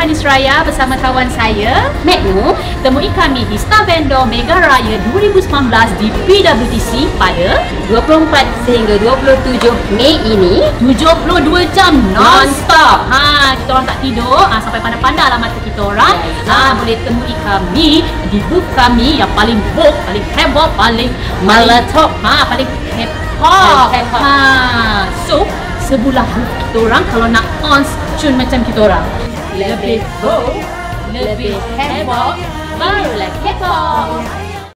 Hanis Raya bersama kawan saya Magno. Temui kami di Star Vendor Mega Raya 2019 di PWTC pada 24 sehingga 27 Mei ini 72 jam non-stop. Kita orang tak tidur sampai pandai-pandai lah mata kita orang. Boleh temui kami di booth kami yang paling bold, paling heboh, paling Malatop, paling hip-hop. So, sebelah booth kita orang kalau nak on tune macam kita orang. Lebih bold, lebih heboh, barulah K-pop.